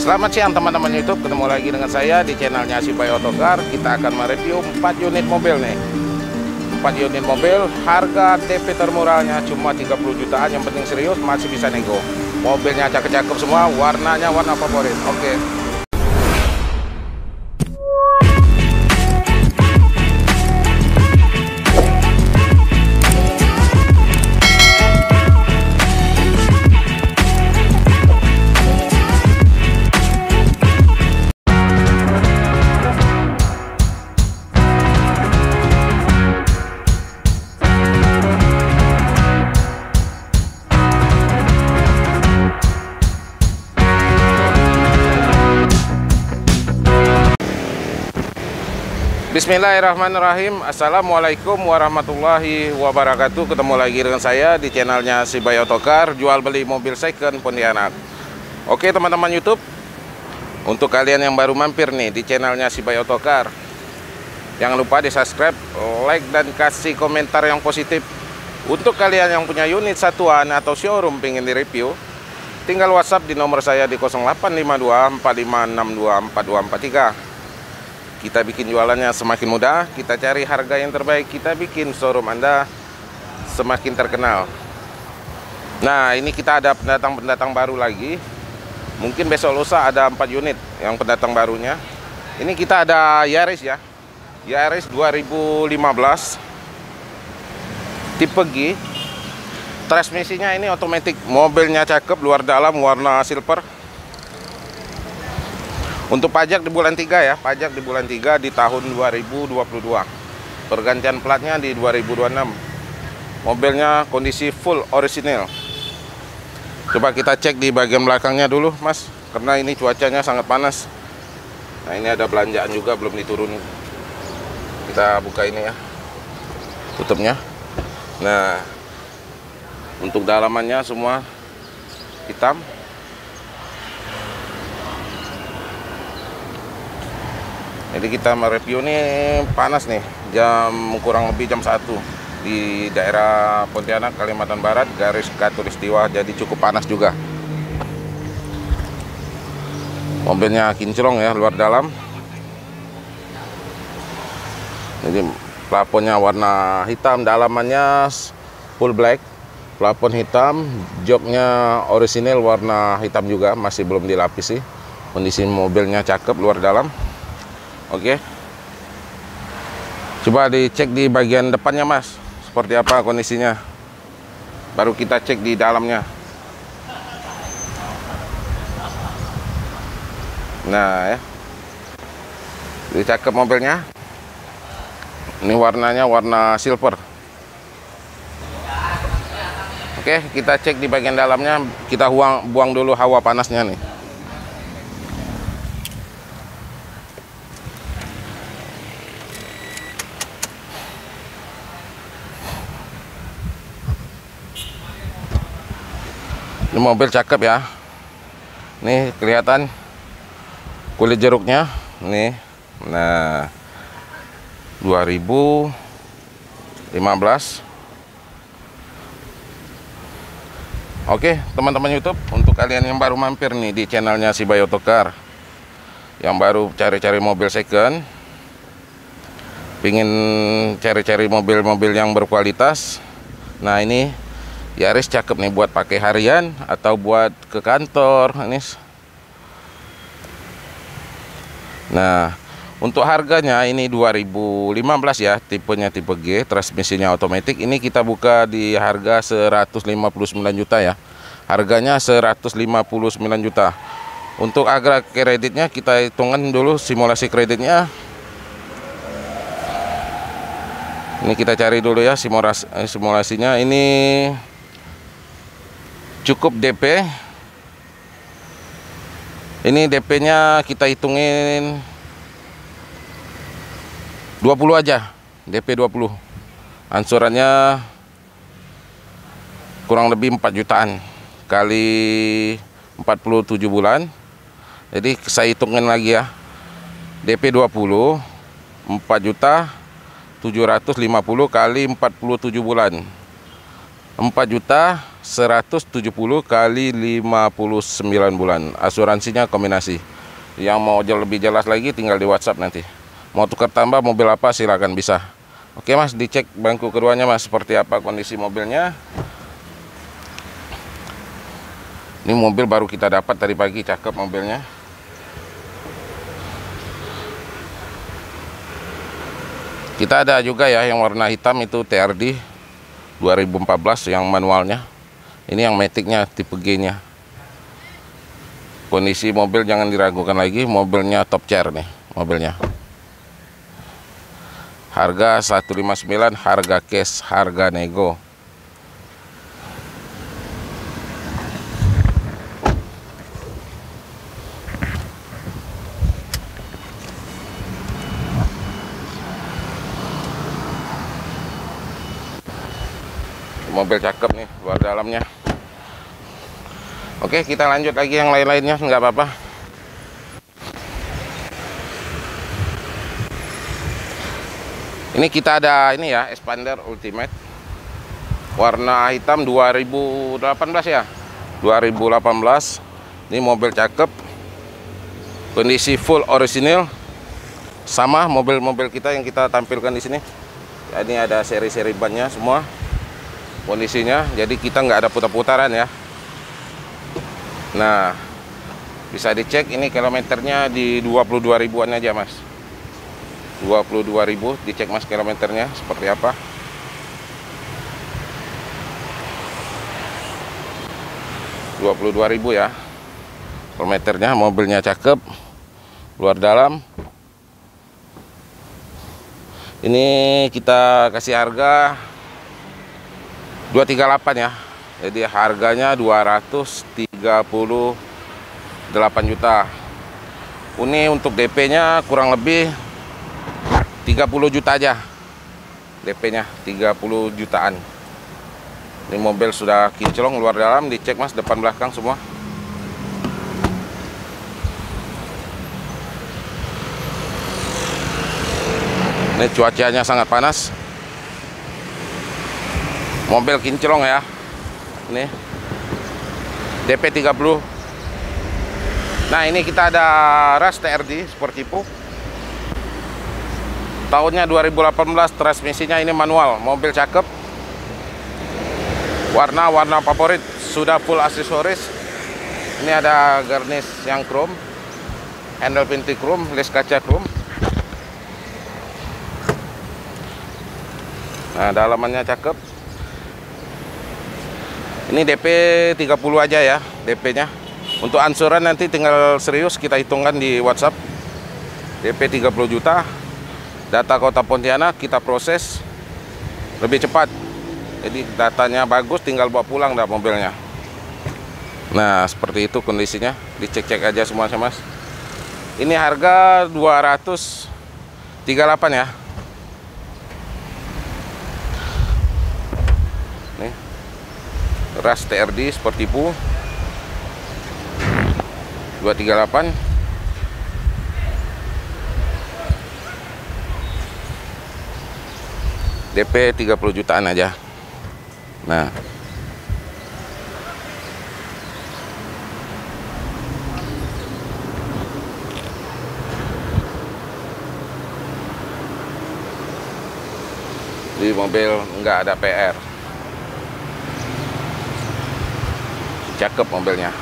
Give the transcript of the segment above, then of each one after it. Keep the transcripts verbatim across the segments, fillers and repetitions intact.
Selamat siang teman-teman YouTube, ketemu lagi dengan saya di channelnya Si Bayo Otokar. Kita akan mereview empat unit mobil nih. empat unit mobil, harga D P termurahnya cuma tiga puluh jutaan, yang penting serius, masih bisa nego. Mobilnya cakep-cakep semua, warnanya warna favorit. Oke. Bismillahirrahmanirrahim. Assalamualaikum warahmatullahi wabarakatuh. Ketemu lagi dengan saya di channelnya Si Bayo Otokar, jual beli mobil second Pontianak. Oke teman-teman YouTube, untuk kalian yang baru mampir nih di channelnya Si Bayo Otokar, jangan lupa di subscribe, like, dan kasih komentar yang positif. Untuk kalian yang punya unit satuan atau showroom pengen direview, tinggal WhatsApp di nomor saya di nol delapan lima dua empat lima enam dua empat dua empat tiga. Kita bikin jualannya semakin mudah, kita cari harga yang terbaik, kita bikin showroom Anda semakin terkenal. Nah, ini kita ada pendatang-pendatang baru lagi. Mungkin besok lusa ada empat unit yang pendatang barunya. Ini kita ada Yaris ya. Yaris dua ribu lima belas tipe G. Transmisinya ini otomatis, mobilnya cakep, luar dalam, warna silver. Untuk pajak di bulan tiga ya, pajak di bulan tiga di tahun dua ribu dua puluh dua. Pergantian platnya di dua ribu dua puluh enam. Mobilnya kondisi full orisinil. Coba kita cek di bagian belakangnya dulu, Mas, karena ini cuacanya sangat panas. Nah, ini ada belanjaan juga belum diturunin. Kita buka ini ya, tutupnya. Nah, untuk dalamannya semua hitam. Jadi kita mereview nih panas nih, jam kurang lebih jam satu di daerah Pontianak, Kalimantan Barat, garis khatulistiwa, jadi cukup panas juga. Mobilnya kinclong ya, luar dalam. Jadi plafonnya warna hitam, dalamannya full black, plafon hitam, joknya orisinil warna hitam juga, masih belum dilapisi. Kondisi mobilnya cakep, luar dalam. Oke, coba dicek di bagian depannya, Mas, seperti apa kondisinya. Baru kita cek di dalamnya. Nah ya, ini cakep mobilnya. Ini warnanya warna silver. Oke, kita cek di bagian dalamnya. Kita buang, buang dulu hawa panasnya nih. Ini mobil cakep ya. Nih kelihatan kulit jeruknya nih. Nah, dua ribu lima belas. Oke teman-teman YouTube, untuk kalian yang baru mampir nih di channelnya Si Bayo Otokar, yang baru cari-cari mobil second, pingin cari-cari mobil-mobil yang berkualitas. Nah, ini Yaris cakep nih buat pakai harian atau buat ke kantor ini. Nah, untuk harganya ini dua ribu lima belas ya, tipenya tipe G, transmisinya otomatis. Ini kita buka di harga seratus lima puluh sembilan juta ya. Harganya seratus lima puluh sembilan juta. Untuk agregat kreditnya kita hitungkan dulu simulasi kreditnya. Ini kita cari dulu ya simulasi simulasinya. Ini cukup D P. Ini D P-nya kita hitungin dua puluh aja. D P dua puluh. Angsurannya kurang lebih empat jutaan kali empat puluh tujuh bulan. Jadi saya hitungin lagi ya. D P dua puluh, empat juta tujuh ratus lima puluh kali empat puluh tujuh bulan. empat juta seratus tujuh puluh kali lima puluh sembilan bulan. Asuransinya kombinasi. Yang mau lebih jelas lagi tinggal di WhatsApp nanti. Mau tukar tambah mobil apa silakan bisa. Oke Mas, dicek bangku keduanya Mas, seperti apa kondisi mobilnya. Ini mobil baru kita dapat tadi pagi, cakep mobilnya. Kita ada juga ya yang warna hitam, itu T R D dua ribu empat belas yang manualnya. Ini yang maticnya tipe G-nya. Kondisi mobil jangan diragukan lagi, mobilnya top chair nih mobilnya. Harga seratus lima puluh sembilan, harga cash, harga nego. Mobil cakep nih luar dalamnya. Oke, kita lanjut lagi yang lain-lainnya, nggak apa-apa. Ini kita ada ini ya, Expander Ultimate warna hitam dua ribu delapan belas ya, dua ribu delapan belas. Ini mobil cakep, kondisi full original, sama mobil-mobil kita yang kita tampilkan di sini. Ya, ini ada seri-seri bannya semua kondisinya, jadi kita nggak ada putar-putaran ya. Nah, bisa dicek ini kilometernya di dua puluh dua ribuan aja Mas. dua puluh dua ribu, dicek Mas kilometernya seperti apa. dua puluh dua ribu ya kilometernya, mobilnya cakep, luar dalam. Ini kita kasih harga dua tiga delapan ya. Jadi harganya dua ratus tiga puluh delapan juta. Ini untuk D P-nya kurang lebih tiga puluh juta aja. D P-nya tiga puluh jutaan. Ini mobil sudah kinclong luar dalam, dicek Mas depan belakang semua. Ini cuacanya sangat panas. Mobil kinclong ya. Ini D P tiga puluh. Nah, ini kita ada ras T R D Sportivo. Tahunnya dua ribu delapan belas, transmisinya ini manual, mobil cakep. Warna-warna favorit, sudah full aksesoris. Ini ada garnish yang chrome, handle pintu chrome, les kaca chrome. Nah, dalamannya cakep. Ini D P tiga puluh aja ya D P-nya. Untuk ansuran nanti tinggal serius kita hitungkan di WhatsApp. D P tiga puluh juta. Data kota Pontianak kita proses lebih cepat. Jadi datanya bagus, tinggal bawa pulang dah mobilnya. Nah, seperti itu kondisinya. Dicek-cek aja semua Mas. Ini harga dua ratus tiga puluh delapan ya. Nih. Ras T R D Sportivo dua tiga delapan. D P tiga puluh jutaan aja. Nah, di mobil nggak ada P R. Cakep mobilnya.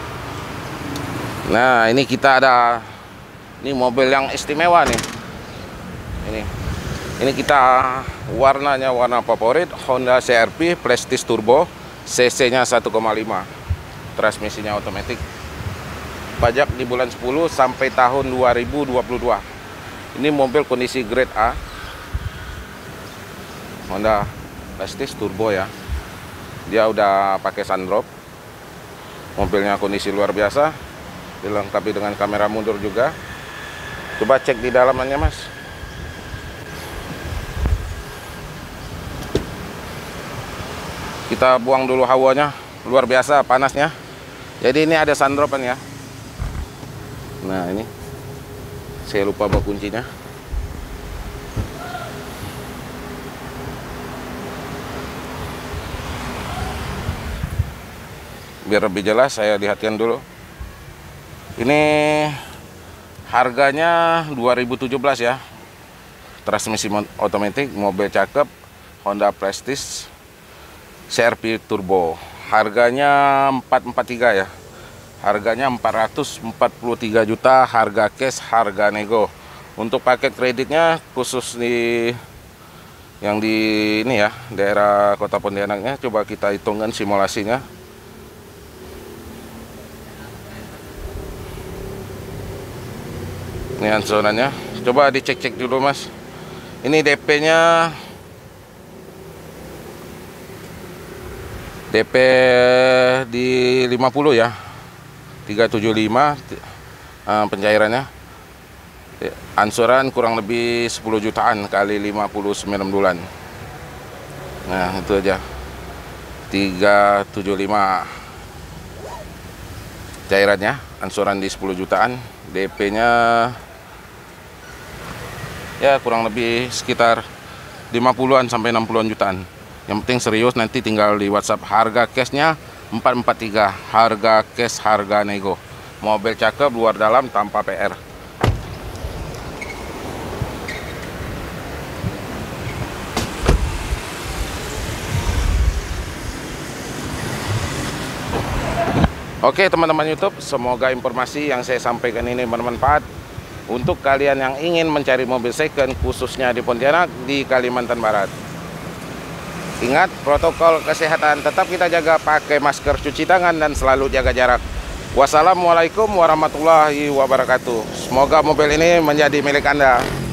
Nah, ini kita ada, ini mobil yang istimewa nih. Ini Ini kita warnanya warna favorit, Honda C R V Prestige Turbo, C C-nya satu koma lima, transmisinya otomatis. Pajak di bulan sepuluh sampai tahun dua ribu dua puluh dua. Ini mobil kondisi grade A, Honda Prestige Turbo ya. Dia udah pakai sunroof. Mobilnya kondisi luar biasa, dilengkapi dengan kamera mundur juga. Coba cek di dalamannya Mas. Kita buang dulu hawanya, luar biasa panasnya. Jadi ini ada sunroof-an ya. Nah, ini saya lupa bawa kuncinya. biar lebih jelas saya lihatkan dulu. Ini harganya dua ribu tujuh belas ya. Transmisi otomatis, mobil cakep, Honda Prestige C R V turbo. Harganya empat empat tiga ya. Harganya empat ratus empat puluh tiga juta, harga cash, harga nego. Untuk paket kreditnya khusus di yang di ini ya, daerah Kota Pontianaknya, coba kita hitungkan simulasinya. Ini ansonannya, coba dicek-cek dulu Mas. Ini D P-nya D P di lima puluh ya, tiga tujuh lima pencairannya. Ansuran kurang lebih sepuluh jutaan kali lima puluh sembilan bulan. Nah itu aja, tiga tujuh lima cairannya, ansuran di sepuluh jutaan. D P-nya ya kurang lebih sekitar lima puluhan sampai enam puluhan jutaan. Yang penting serius, nanti tinggal di WhatsApp. Harga cashnya empat empat tiga, harga cash, harga nego. Mobil cakep, luar dalam, tanpa P R. Oke teman-teman YouTube, semoga informasi yang saya sampaikan ini bermanfaat untuk kalian yang ingin mencari mobil second, khususnya di Pontianak, di Kalimantan Barat. Ingat protokol kesehatan, tetap kita jaga, pakai masker, cuci tangan, dan selalu jaga jarak. Wassalamualaikum warahmatullahi wabarakatuh. Semoga mobil ini menjadi milik Anda.